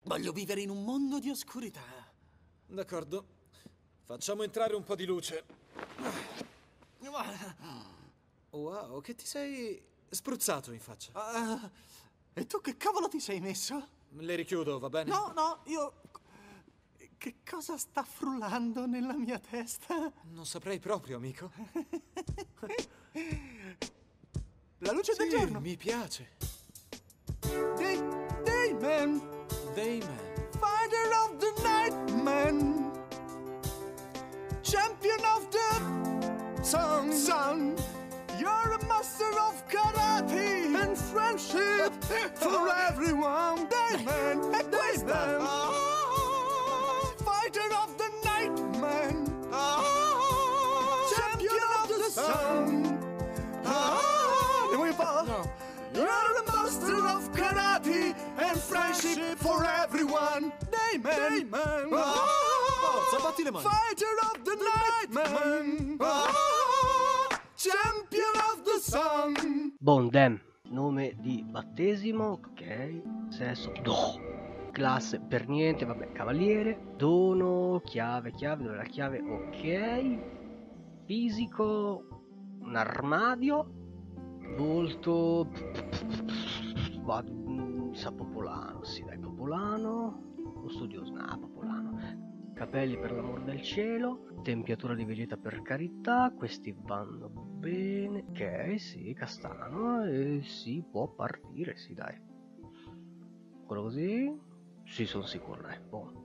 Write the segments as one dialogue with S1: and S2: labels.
S1: Voglio vivere in un mondo di oscurità.
S2: D'accordo. Facciamo entrare un po' di luce. Wow, che ti sei spruzzato in faccia.
S1: E tu che cavolo ti sei messo?
S2: Le richiudo, va bene?
S1: No, io... Che cosa sta frullando nella mia testa?
S2: Non saprei proprio, amico.
S1: La luce del
S2: Sì,
S1: giorno.
S2: mi piace.
S1: Dayman.
S2: Dayman.
S1: Fighter of the night, man. Champion of the sun. You're a master of karate and friendship for everyone. Dayman, è questa. Fighter of the night, man. Champion of the sun. E vuoi fare?
S2: No.
S1: You're a master of karate and friendship for everyone. Dayman.
S2: Forza, batti le mani.
S1: Fighter of the night, man. Champion of the sun.
S3: Bondem, nome di battesimo, ok. Sesso, no. Classe per niente, vabbè, cavaliere. Dono, chiave, dove è la chiave? Ok. Fisico, un armadio. Volto, sa popolano, sì dai, popolano. O studioso, no, popolano. Capelli per l'amor del cielo. Tempiatura di vegeta per carità. Questi vanno bene. Ok, sì, castano. E si può partire, sì dai. Quello così. Sì, sono sicuro, dai. Boh.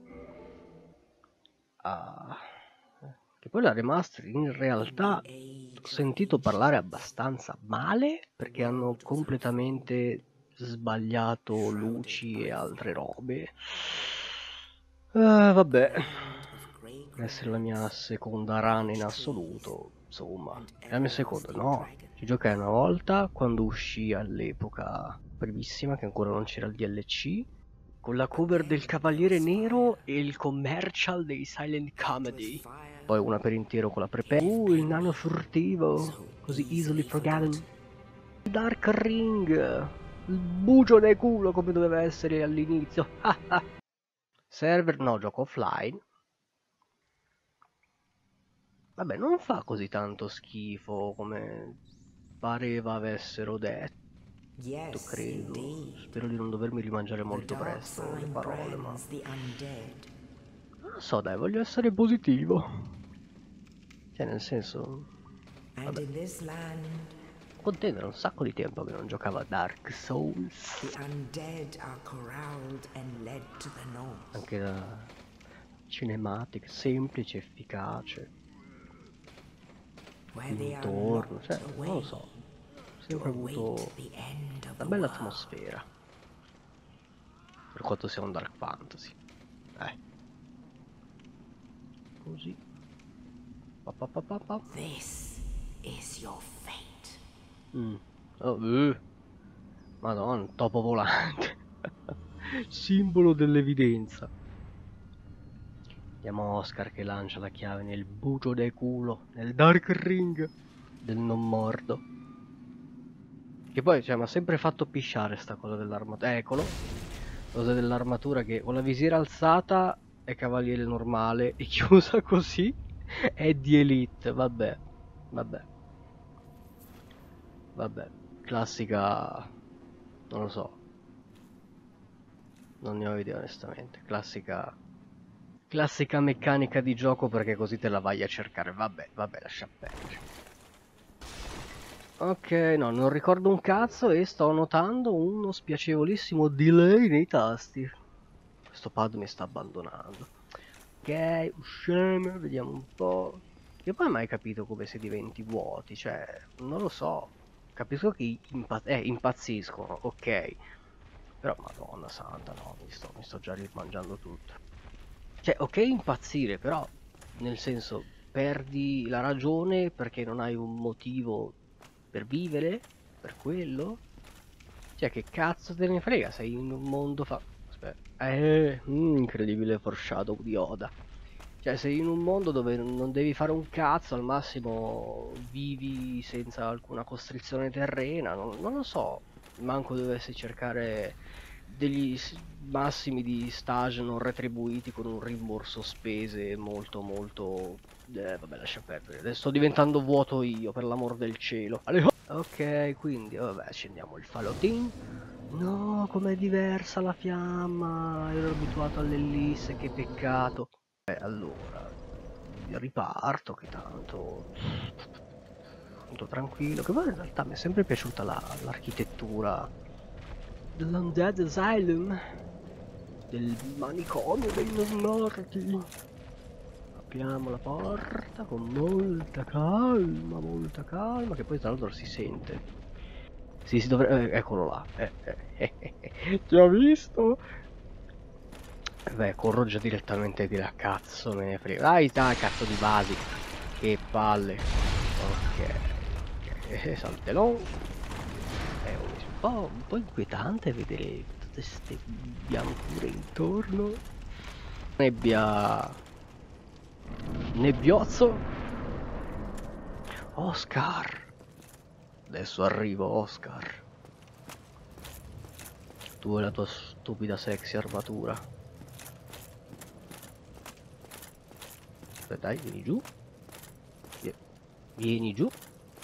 S3: Che poi la remaster in realtà ho sentito parlare abbastanza male perché hanno completamente sbagliato luci e altre robe. Vabbè, per essere la mia seconda run in assoluto, insomma, è la mia seconda, no, ci giocai una volta quando uscì all'epoca primissima che ancora non c'era il DLC, con la cover del Cavaliere Nero e il commercial dei Silent Comedy. Poi una per intero con la prepe. Il nano furtivo, così easily forgotten. Dark Ring, il bucio del culo come doveva essere all'inizio. Server, no, gioco offline. Vabbè, non fa così tanto schifo come pareva avessero detto. Credo. Spero di non dovermi rimangiare molto presto le parole, ma non so, dai, voglio essere positivo. Cioè, nel senso, vabbè, contendere un sacco di tempo che non giocavo a Dark Souls. Anche la cinematic semplice, efficace, intorno, cioè, non lo so, ho sempre avuto una bella atmosfera, per quanto sia un dark fantasy. Così.
S4: This is your fate.
S3: Oh, Madonna, topo volante. Simbolo dell'evidenza. Vediamo Oscar che lancia la chiave nel bucio del culo, nel Dark Ring del non morto. Che poi, cioè, mi ha sempre fatto pisciare sta cosa dell'armatura. Eccolo. Cosa dell'armatura che con la visiera alzata è cavaliere normale e chiusa così è di elite. Vabbè. Classica. Non lo so. Non ne ho idea onestamente. Classica meccanica di gioco perché così te la vai a cercare. Vabbè, lascia perdere. Ok, no, non ricordo un cazzo e sto notando uno spiacevolissimo delay nei tasti. Questo pad mi sta abbandonando. Ok, usciamo, vediamo un po'. Io poi mai capito come si diventi vuoti, cioè, non lo so. Capisco che impazziscono, ok. Però, madonna santa, no, mi sto già rimangiando tutto. Cioè, ok impazzire, però, nel senso, perdi la ragione perché non hai un motivo per vivere, per quello. Cioè, che cazzo te ne frega, sei in un mondo aspetta, incredibile foreshadow di Oda. Cioè, sei in un mondo dove non devi fare un cazzo, al massimo vivi senza alcuna costrizione terrena, non lo so, manco dovessi cercare degli massimi di stage non retribuiti con un rimborso spese molto vabbè, lascia perdere, adesso sto diventando vuoto io, per l'amor del cielo. Ok, quindi vabbè, accendiamo il fallotin. No, com'è diversa la fiamma, ero abituato all'ellisse, che peccato. Allora riparto, che tanto molto tranquillo, che poi in realtà mi è sempre piaciuta l'architettura dell'Undead Asylum, del manicomio dei non morti. Apriamo la porta con molta calma, che poi tra l'altro si sente. Sì, si dovrebbe... eccolo là. Ti ho visto? Beh, corro già direttamente di là, cazzo me ne frega. Dai, cazzo di basi. Che palle. Ok. Saltelò. È un po' inquietante vedere tutte queste biancure intorno. Nebbiozzo. Oscar. Adesso arrivo, Oscar. Tu e la tua stupida sexy armatura. Dai, vieni giù. Vieni giù.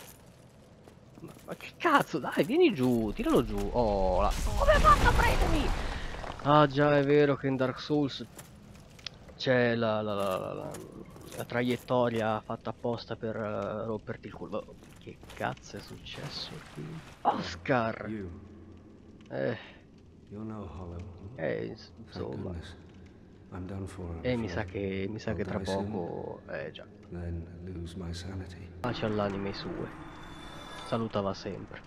S3: Ma che cazzo, dai, vieni giù, tiralo giù. Oh, come hai fatto a prendermi? Ah già, è vero che in Dark Souls c'è la traiettoria fatta apposta per romperti il culo. Che cazzo è successo qui? Oscar! Insomma. Mi sa che tra poco... già. Pace all'anime sue. Salutava sempre.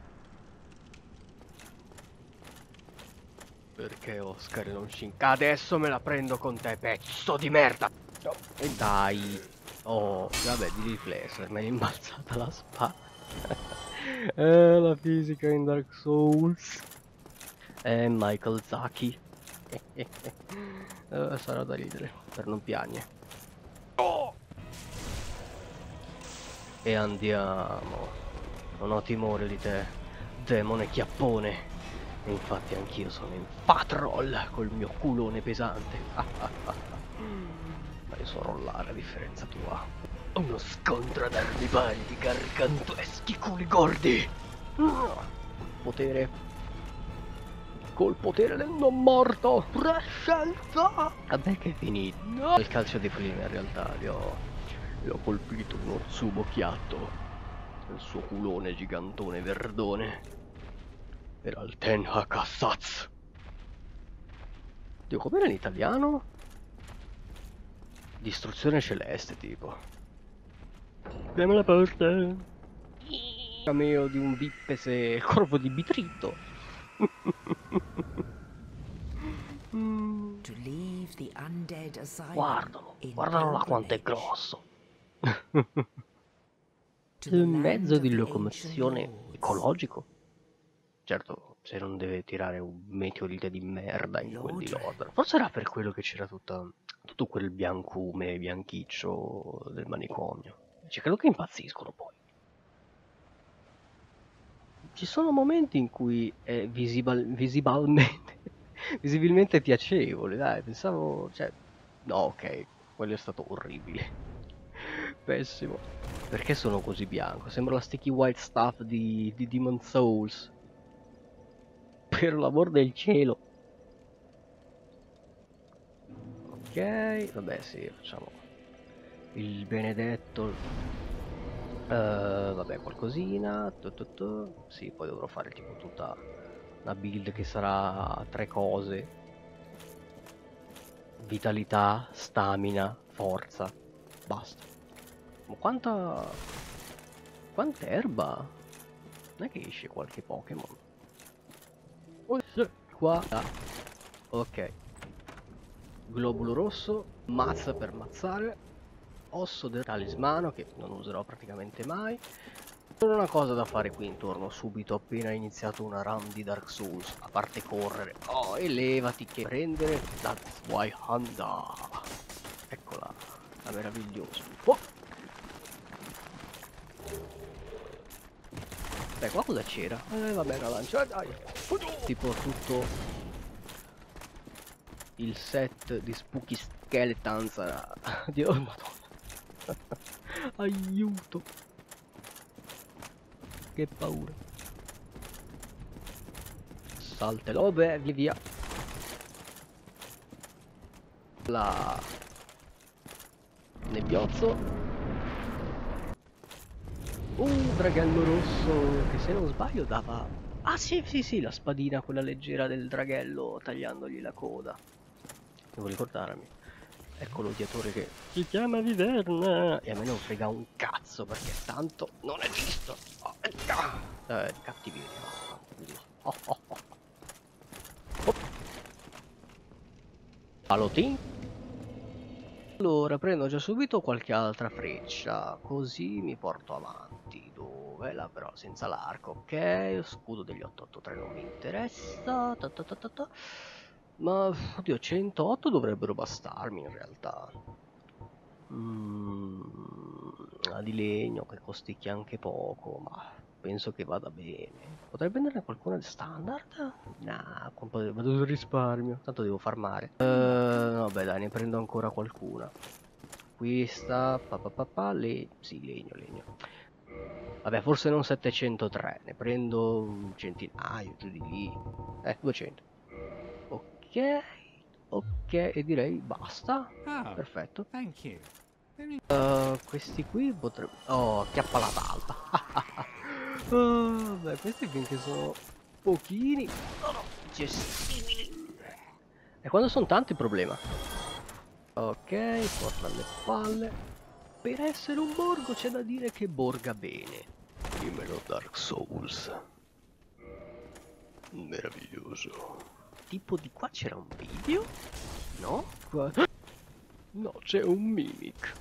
S3: Perché Oscar non ci... Adesso me la prendo con te, pezzo di merda! No. E dai! Oh, vabbè, di riflesso, mi è imbalzata la spada. La fisica in Dark Souls. Michael Zaki. Sarà da ridere, per non piangere. Oh! E andiamo. Non ho timore di te, demone chiappone. E infatti anch'io sono in patrol col mio culone pesante. Ma io so rollare a differenza tua. Uno scontro ad armi pari di gargantueschi culi gordi. Potere. Col potere del non morto. Prescelta. Vabbè che è finito. No. Il calcio di prima in realtà li ho colpito un orsubo chiatto. Il suo culone gigantone verdone. Era il Ten Hakassaz. Dio, com'era in italiano? Distruzione celeste, tipo. Apriamo la porta. Cameo di un vippese corvo di bitrito. Guardalo là quanto è grosso. Un mezzo di locomozione ecologico. Certo, se non deve tirare un meteorite di merda in quel di Londra. Forse era per quello che c'era tutto quel biancume, bianchiccio del manicomio. Cioè, credo che impazziscono poi. Ci sono momenti in cui è visibilmente piacevole, dai, pensavo, cioè, no, ok, quello è stato orribile. Pessimo. Perché sono così bianco? Sembra la sticky white stuff di Demon Souls. Per l'amor del cielo. Ok, vabbè sì, facciamo il benedetto. Vabbè, qualcosina. Sì, poi dovrò fare tipo tutta una build che sarà 3 cose. Vitalità, stamina, forza. Basta. Ma quanta erba? Non è che esce qualche Pokémon? Qua. Ok. Globulo rosso. Mazza per mazzare. Osso del talismano che non userò praticamente mai. Solo una cosa da fare qui intorno subito appena iniziato una run di Dark Souls. A parte correre. Oh, e levati che prendere. That's why Honda. Eccola. La meravigliosa. Oh. Beh, qua cosa c'era? Vabbè, la lancia, dai. Tipo tutto il set di Spooky Skeleton sarà... Dio, madonna. Aiuto. Che paura. Saltelo, beh, via via. La... Nebbiozzo. Draghello rosso, che se non sbaglio dava... Ah sì, sì, sì, la spadina, quella leggera del draghello, tagliandogli la coda. Devo ricordarmi. Ecco l'odiatore che si chiama Viverna. E a me non frega un cazzo, perché tanto non è visto. Cattiveria. Palotin. Allora, prendo già subito qualche altra freccia, così mi porto avanti. Dove? Là però senza l'arco, ok. Scudo degli 883 non mi interessa. Ma, oddio, 108 dovrebbero bastarmi in realtà. Di legno che costicchia anche poco, ma penso che vada bene. Potrei prenderne qualcuna di standard? Nah, vado sul risparmio, tanto devo farmare. Vabbè dai, ne prendo ancora qualcuna. Questa, sì, legno. Vabbè, forse non 703, ne prendo un centinaio, giù di lì. 200. Ok, e direi basta. Perfetto.
S1: Thank you.
S3: Questi qui potrebbero... Oh, chiappa la talpa. Beh, questi finché sono pochini sono gestibili. E quando sono tanti il problema. Ok, porta alle palle. Per essere un borgo c'è da dire che borga bene. Dimmelo Dark Souls. Meraviglioso. Tipo di qua c'era un video? No? Qua... No, c'è un mimic.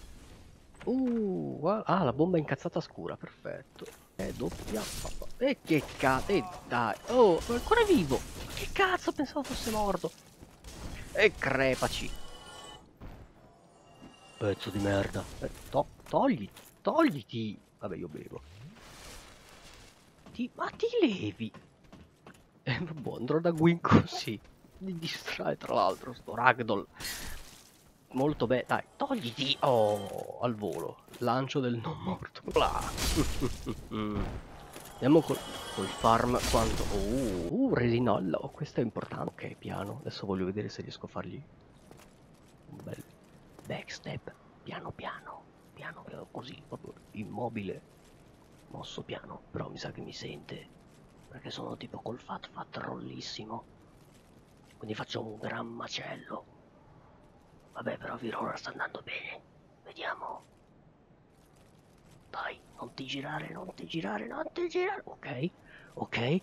S3: La bomba incazzata scura, perfetto. Doppia. Che cazzo, dai. Oh, è ancora vivo. Che cazzo, pensavo fosse morto. E crepaci. Pezzo di merda. Togliti. Vabbè, io bevo. Ma ti levi. Boh, andrò da Gwyn così. Mi distrae tra l'altro sto ragdoll. Molto bene, dai, togliti! Oh, al volo. Lancio del non morto. Andiamo col farm quanto... resinollo, questo è importante. Ok, piano. Adesso voglio vedere se riesco a fargli un bel backstep. Piano, così, proprio immobile. Mosso piano, però mi sa che mi sente. Perché sono tipo col fat rollissimo. Quindi faccio un gran macello. Vabbè, però Virona sta andando bene. Vediamo. Dai, non ti girare. Ok.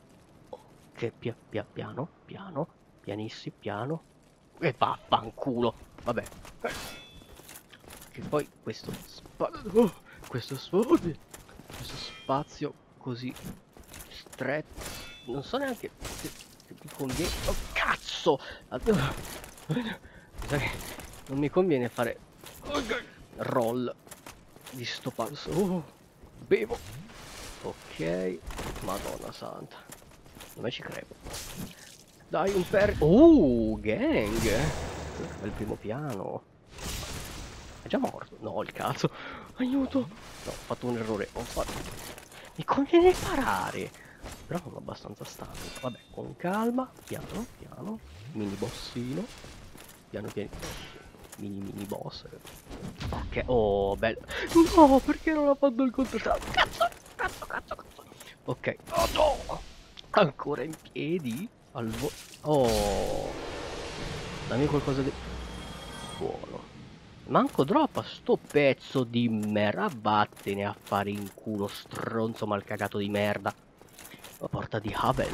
S3: Pianissimo. E vaffanculo. Vabbè. Che poi questo spazio così stretto. Non so neanche se mi conviene. Oh, cazzo! Non mi conviene fare roll di sto passo. Bevo. Ok. Madonna santa. Non me ci credo. Dai, un gang. Bel primo piano. È già morto. No, il cazzo. Aiuto. No, ho fatto un errore. Mi conviene parare. Però non abbastanza stanco. Vabbè, con calma. Piano. Mini bossino. Piano. Mini boss. Ok, oh bello. No, perché non ha fatto il contratto? Cazzo. Ok. Oh no. Ancora in piedi. Oh. Dammi qualcosa di buono. Manco droppa sto pezzo di merda. Vattene a fare in culo, stronzo malcagato di merda. La porta di Havel.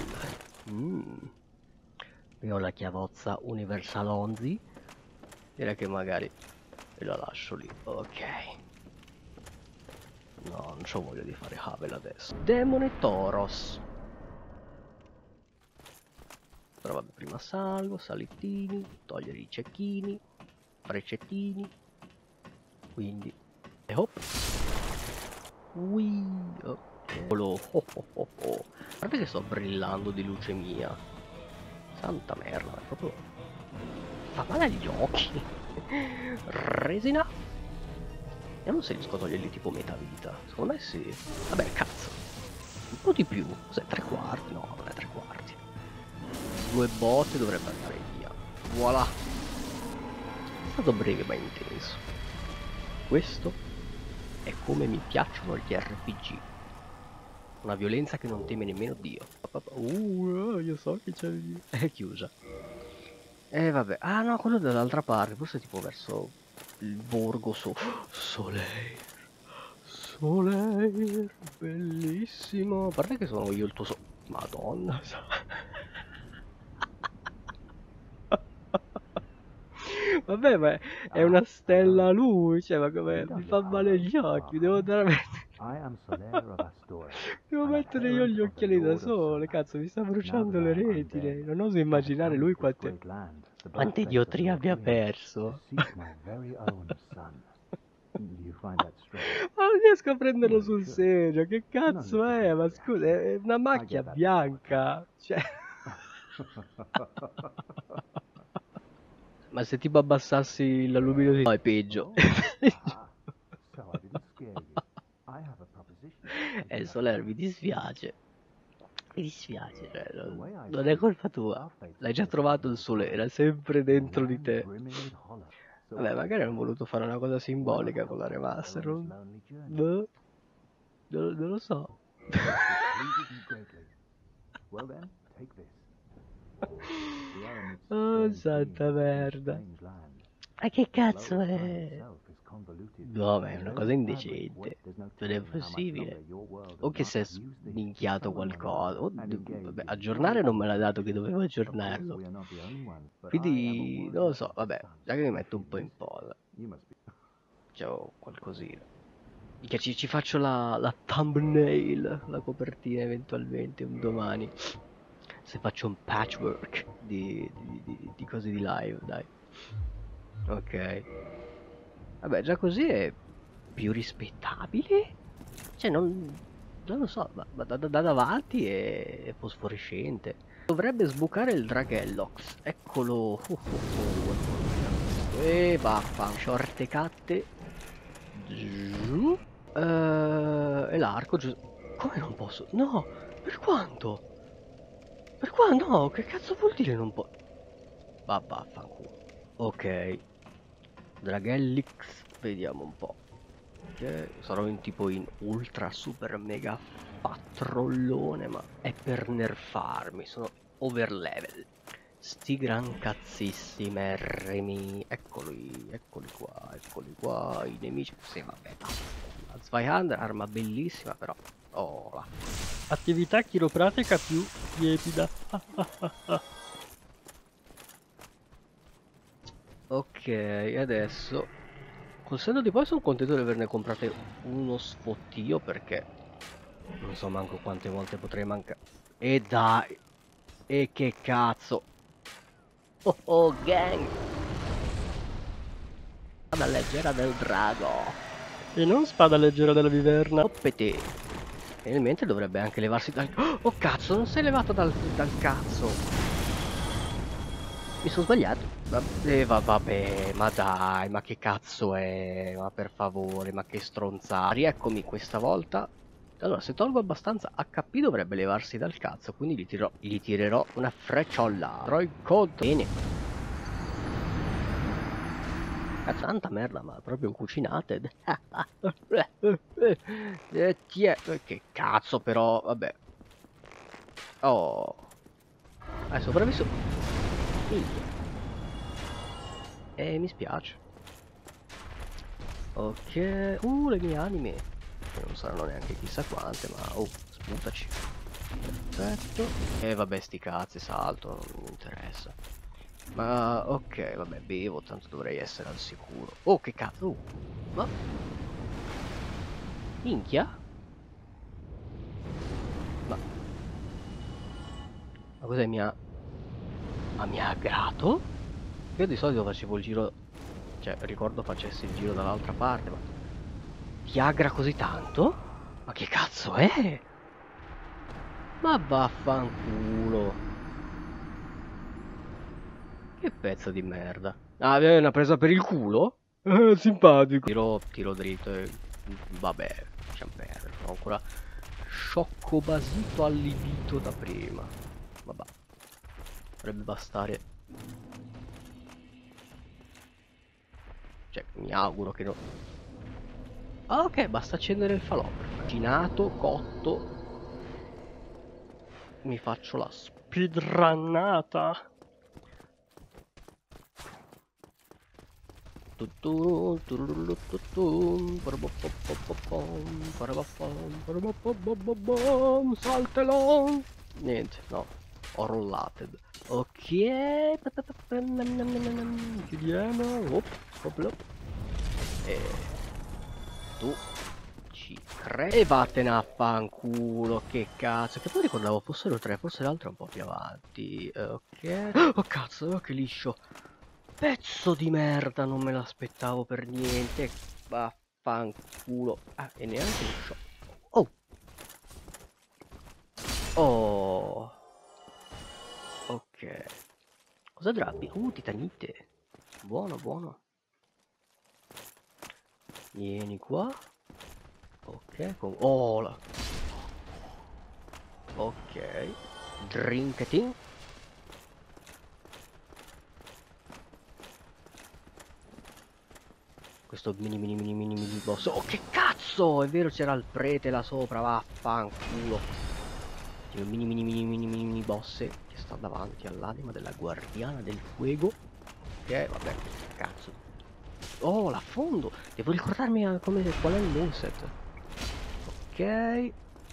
S3: Io ho la chiavozza Universal Onzi. Direi che magari la lascio lì. Ok. No, non c'ho voglia di fare Havel adesso. Demone Toros. Però vabbè, prima salgo, salittini, togliere i cecchini, precettini. Quindi. E hop. Ok. Guarda che sto brillando di luce mia. Santa merda, è proprio fa male agli occhi. Resina. Vediamo se riesco a togliergli tipo metà vita. Secondo me sì. Vabbè, cazzo. Un po' di più. Cos'è? 3/4? No, non è 3/4. 2 botte dovrebbe andare via. Voilà. È stato breve ma intenso. Questo è come mi piacciono gli RPG. Una violenza che non teme nemmeno Dio. Io so che c'è lì. È chiusa. Vabbè. Ah no, quello dall'altra parte. Forse tipo verso il borgo Soleil. Soleil. Bellissimo. A parte che sono io il tuo Madonna. Vabbè, ma è una stella a luce, ma come mi fa male gli occhi, devo andare a mettere... Devo mettere io gli occhiali da sole, cazzo, mi sta bruciando le retine. Non oso immaginare lui quante diottrie abbia perso. Ma non riesco a prenderlo sul serio, che cazzo è? Ma scusa, è una macchia bianca, cioè... Ma se tipo abbassassi la luminosità è peggio. Soler, mi dispiace. Mi dispiace, cioè, non è colpa tua. L'hai già trovato il sole, era sempre dentro di te. Vabbè, magari hanno voluto fare una cosa simbolica con la remaster. Boh. Non lo so. Oh, santa merda. Ma che cazzo è? No, ma è una cosa indecente. Non è possibile. O che si è minchiato qualcosa. Vabbè, aggiornare non me l'ha dato che dovevo aggiornarlo. Quindi, non lo so, vabbè, già che mi metto un po' in posa. C'ho qualcosina. Che ci faccio la thumbnail, la copertina eventualmente un domani. Se faccio un patchwork di cose di live, dai. Ok. Vabbè, già così è più rispettabile. Cioè, non lo so, ma da davanti è fosforescente. Dovrebbe sbucare il Dragellox. Eccolo. E vaffa. Shorte catte. Giù. E l'arco giù. Come non posso? No! Per quanto? Per qua no, che cazzo vuol dire non può? Vaffanculo. Ok. Dragellix, vediamo un po'. Ok, sarò tipo in ultra super mega patrollone, ma è per nerfarmi, sono over level. Sti gran cazzissime remi. Eccoli qua, i nemici. Sì, vabbè, la Zweihander, arma bellissima, però. Oh, là. Attività chiropratica più tiepida. Ok, adesso col senno di poi sono contento di averne comprate uno sfottio, perché non so manco quante volte potrei mancare. E dai, e che cazzo. Oh gang, spada leggera del drago e non spada leggera della viverna. Oppete. E mentre dovrebbe anche levarsi dal... Oh cazzo, non sei levato dal cazzo. Mi sono sbagliato. Vabbè, ma dai, ma che cazzo è? Ma per favore, ma che stronzata. Rieccomi questa volta. Allora, se tolgo abbastanza HP dovrebbe levarsi dal cazzo, quindi gli tirerò una frecciolla. Però il conto. Bene. Tanta merda, ma proprio cucinate. Che cazzo però, vabbè. Oh. È sopravvissuto. Mi spiace. Ok. Le mie anime. Che non saranno neanche chissà quante, ma... Oh, sputaci. Perfetto. Vabbè, sti cazzi, salto, non mi interessa. Ma ok, vabbè, bevo, tanto dovrei essere al sicuro. Oh, che cazzo! Ma... Minchia? Ma cos'è mia... Ma mi ha aggrato? Io di solito facevo il giro... Cioè, ricordo facessi il giro dall'altra parte, ma... Ti aggra così tanto? Ma che cazzo è? Ma vaffanculo! Che pezzo di merda. Ah, è una presa per il culo? Simpatico. Tiro dritto e... Vabbè, lasciamo perdere. Sono ancora sciocco basito allibito da prima. Vabbè. Dovrebbe bastare. Cioè, mi auguro che no. Ah, ok, basta accendere il falò. Macinato, cotto. Mi faccio la speedrunnata. Saltelon. Niente, no, ho rollato. Ok, chiudiamo. E tu ci credi e vattene a fanculo, che cazzo. Che poi ricordavo fossero tre, forse l'altro è un po' più avanti. Ok, oh cazzo, che liscio. Pezzo di merda, non me l'aspettavo per niente. Vaffanculo. Ah, e neanche un shot. Oh. Oh. Ok. Cosa drappi? Titanite. Buono, buono. Vieni qua. Ok, con... Oh, là. Ok. Drinketing. Questo mini boss. Oh, che cazzo! È vero, c'era il prete là sopra, vaffanculo. Il mini boss che sta davanti all'anima della guardiana del fuego. Ok, vabbè, cazzo. Oh, l'affondo! Devo ricordarmi qual è il moveset. Ok.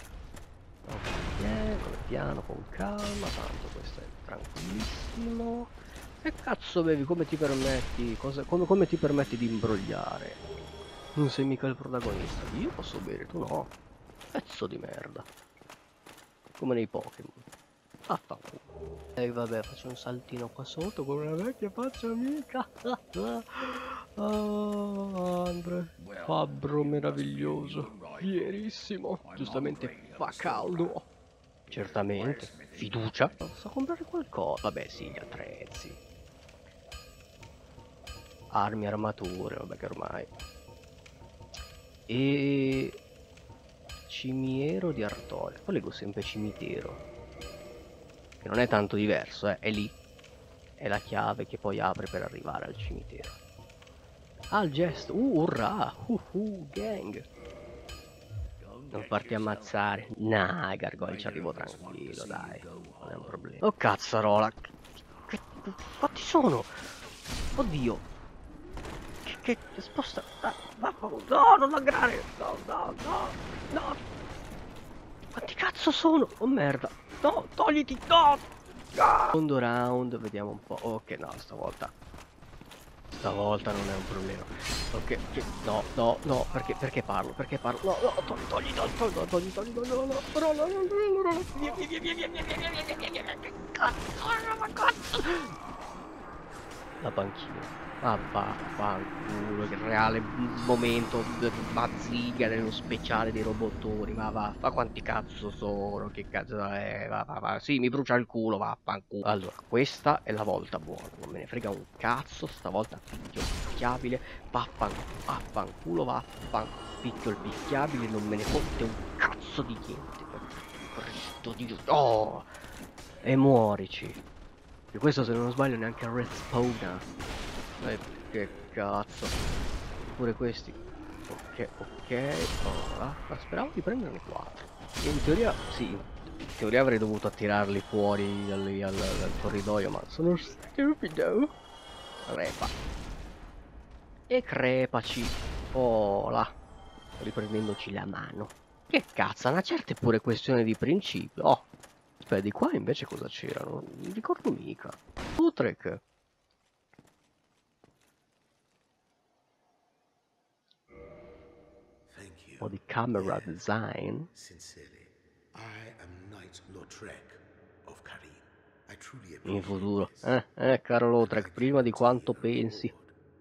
S3: Ok, piano, con calma, tanto questo è tranquillissimo. Che cazzo bevi? Come ti permetti? Come ti permetti di imbrogliare? Non sei mica il protagonista. Io posso bere, tu no. Pezzo di merda. Come nei Pokémon. Affanculo. E vabbè, faccio un saltino qua sotto con una vecchia faccia amica. Andre. Fabbro meraviglioso. Fierissimo. Giustamente fa caldo. Certamente. Fiducia. Posso comprare qualcosa? Vabbè sì, gli attrezzi. Armi, armature, vabbè che ormai. E... Cimiero di Artoria. Poi leggo sempre cimitero. Che non è tanto diverso, è lì. È la chiave che poi apre per arrivare al cimitero. Ah, il gesto. Urrà. Gang. Non farti ammazzare. Nah, Gargoyle ci arrivo tranquillo, dai. Non è un problema. Oh, cazzarola. Quanti sono? Oddio. Che sposta. No, non aggrare. No. Quanti cazzo sono? Oh merda. No, togliti. No. Secondo round, vediamo un po'. Ok, no, stavolta non è un problema. Ok, no, perché parlo? No, togli, la panchina. Ah, vaffanculo, che reale momento bazziga nello speciale dei robottoni. Ma quanti cazzo sono? Che cazzo è? Va. Sì, mi brucia il culo, vaffanculo. Allora, questa è la volta buona. Non me ne frega un cazzo. Stavolta picchio il picchiabile. Vaffanculo, picchio il picchiabile. Non me ne fotte un cazzo di niente. Per Cristo di Dio. Oh! E muorici. E questo, se non sbaglio, neanche respawna. Che cazzo. Pure questi. Ok. Oh, speravo di prenderne 4. In teoria, sì. In teoria avrei dovuto attirarli fuori dal corridoio, ma sono stupido. Crepa. E crepaci. Oh là. Riprendendoci la mano. Che cazzo, una certa è pure questione di principio. Oh. Aspetta, di qua invece cosa c'erano? Non ricordo mica. Utrecht. O di camera design. In futuro. Caro Lautrec, prima di quanto pensi.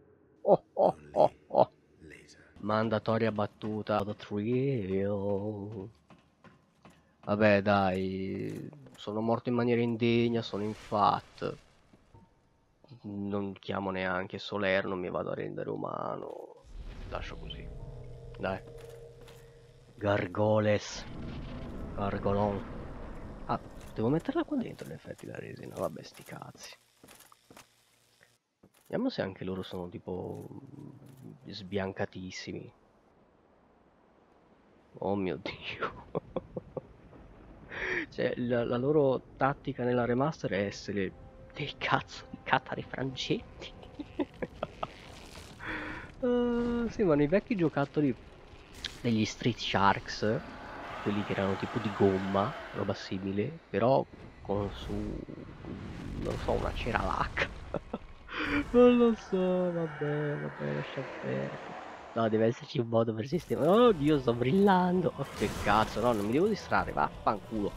S3: Oh. Mandatoria battuta. The thrill. Vabbè, dai. Sono morto in maniera indegna, sono in fat. non chiamo neanche Soler, non mi vado a rendere umano. Lascio così. Dai. Gargoles. Gargolon. Ah, devo metterla qua dentro in effetti la resina. Vabbè, sti cazzi. Vediamo se anche loro sono tipo sbiancatissimi. Oh mio Dio. Cioè, la loro tattica nella remaster è essere dei cazzo di catari francetti. Sì, ma nei vecchi giocattoli degli Street Sharks, quelli che erano tipo di gomma, roba simile, però con su, non so, una cera lacca. Non lo so, vabbè, lascia perdere. No, deve esserci un modo per sistemare. Oh Dio, sto brillando. Oh, che cazzo, no, non mi devo distrarre, vaffanculo.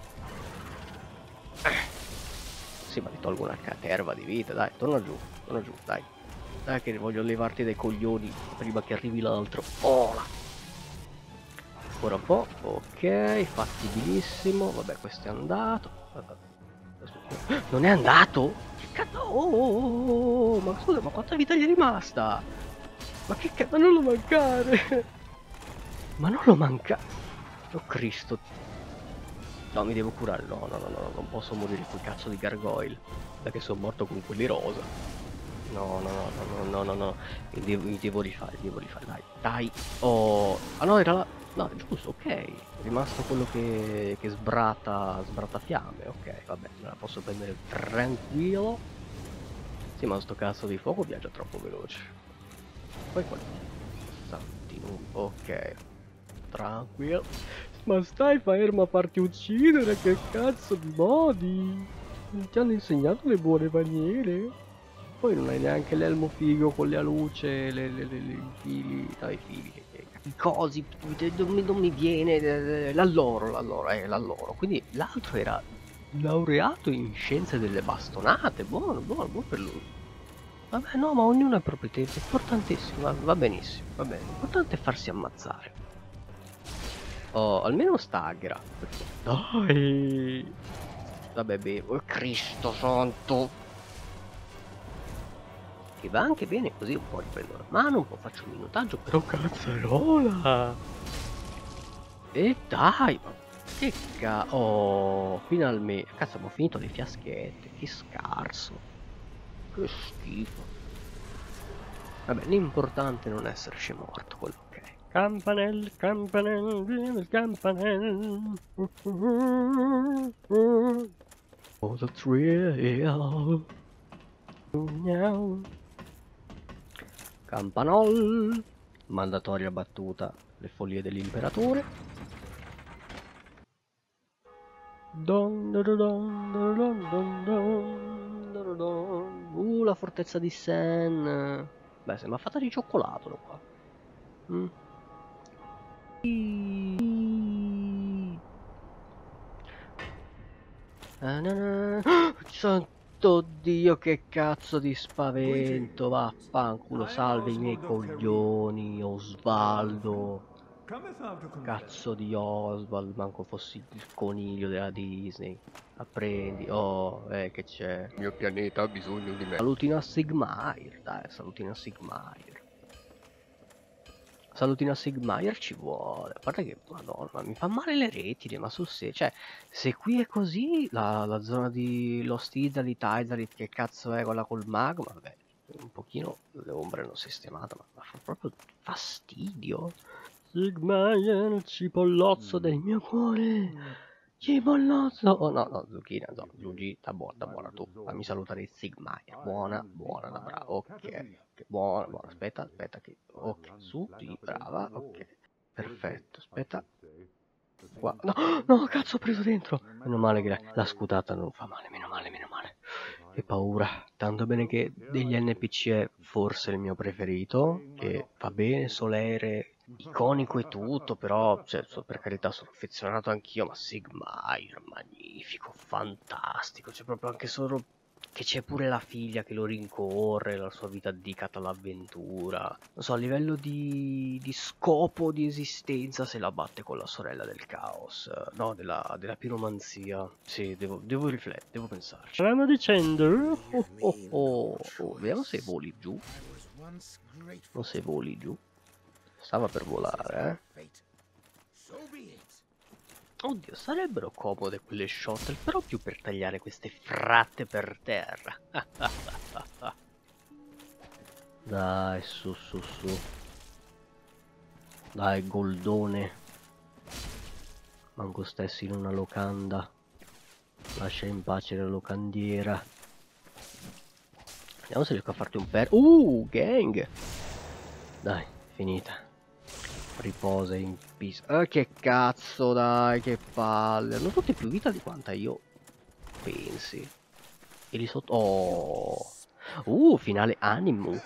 S3: Sì, ma ti tolgo una caterva di vita, dai, torna giù, dai. Dai che voglio levarti dai coglioni prima che arrivi l'altro. Oh là. Ancora un po', ok, fattibilissimo. Vabbè, questo è andato. Non è andato? Che cazzo? Oh, ma scusa, ma quanta vita gli è rimasta? Ma che cazzo? Ma non lo mancare! Ma non lo manca... Oh Cristo. No, mi devo curare. No, non posso morire col cazzo di gargoyle. Perché sono morto con quelli rosa. No. Mi devo rifare, dai. Oh. Ah no, era la... No, è giusto, ok. È rimasto quello che sbrata fiamme. Ok, vabbè, me la posso prendere tranquillo. Sì, ma sto cazzo di fuoco viaggia troppo veloce. Poi qua. Santino. Ok. Tranquillo. Ma stai fermo a farti uccidere, che cazzo di modi? Non ti hanno insegnato le buone maniere? Poi non hai neanche l'elmo figo con la luce, i fili, i fili, i cosi, non mi viene, l'alloro. Quindi l'altro era laureato in scienze delle bastonate, buono per lui. Vabbè, no, ma ognuno ha il proprio tempo, importantissimo, va benissimo, va bene, l'importante è farsi ammazzare. Oh, almeno stagra. Dai! Vabbè, oh Cristo santo! Che va anche bene così, un po' riprendo la mano, un po' faccio un minutaggio, però cazzarola! E dai! Ma che oh, finalmente! Cazzo, abbiamo finito le fiaschette, che scarso! Che schifo! Vabbè, l'importante è non esserci morto, quello che è. Campanel, viva il campanel. Oh, the thrill. Campanol. Mandatoria battuta, le follie dell'imperatore. La fortezza di Sen. Beh, sembra fatta di cioccolato qua. Santo Dio, che cazzo di spavento, vaffanculo, salve i miei coglioni, Osvaldo. Cazzo di Oswald, manco fossi il coniglio della Disney. Apprendi, oh, che c'è? Il mio pianeta ha bisogno di me. Salutino a Sigmire, dai, salutino a Sigmire. Salutino a Sigmire ci vuole. A parte che, madonna, mi fa male le retine, ma sul serio. Cioè, se qui è così, la zona di Lost Italy, Tizalit, che cazzo è quella col magma, vabbè, un pochino le ombre hanno sistemato, ma fa proprio fastidio. Sigmire, il cipollozzo del mio cuore. Cipollozzo. Oh no, zucchina, no, Luigi, sta buona tu. Fammi salutare il Sigmire. Buona, da bravo. Ok, buona. Aspetta che. Ok, su, di, brava, ok. Perfetto, aspetta. Qua. No, cazzo, ho preso dentro. Meno male che la scutata non fa male, meno male. Che paura. Tanto bene che degli NPC è forse il mio preferito, che va bene, solere, iconico e tutto, però, cioè, per carità, sono affezionato anch'io, ma Sigmire, magnifico, fantastico, cioè proprio anche solo che c'è pure la figlia che lo rincorre, la sua vita dedicata all'avventura. Non so, a livello di scopo di esistenza se la batte con la sorella del caos. No, della piromanzia. Sì, devo riflettere, devo pensarci. Stavamo dicendo? Vediamo se voli giù. O se voli giù. Stava per volare, eh. Oddio, sarebbero comode quelle shottle, però più per tagliare queste fratte per terra. Dai, su. Dai, goldone. Manco stessi in una locanda. Lascia in pace la locandiera. Vediamo se riesco a farti un gang! Dai, finita. Riposa in peace. Che cazzo, dai, che palle. Hanno tutti più vita di quanta io pensi. E lì sotto... Oh! Finale animo.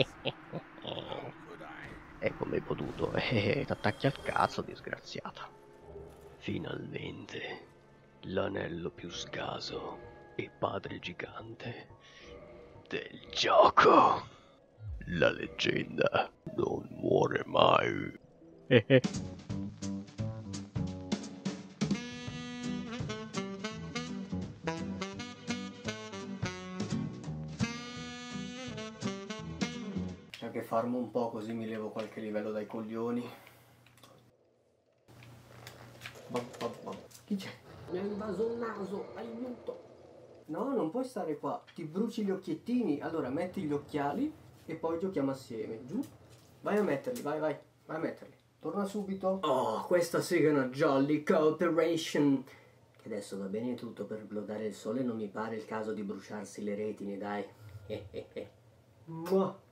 S3: E come hai potuto? T'attacchi al cazzo, disgraziata. Finalmente. L'anello più scaso e padre gigante del gioco. La leggenda non muore mai. C'è che farmo un po' così mi levo qualche livello dai coglioni. Chi c'è?
S5: Mi ha invaso il naso, aiuto!
S3: No, non puoi stare qua. Ti bruci gli occhiettini. Allora metti gli occhiali e poi giochiamo assieme. Giù? Vai a metterli, vai a metterli. Torna subito. Oh, questa sì che è una jolly cooperation. Che adesso va bene tutto per glodare il sole, non mi pare il caso di bruciarsi le retine, dai. Mua.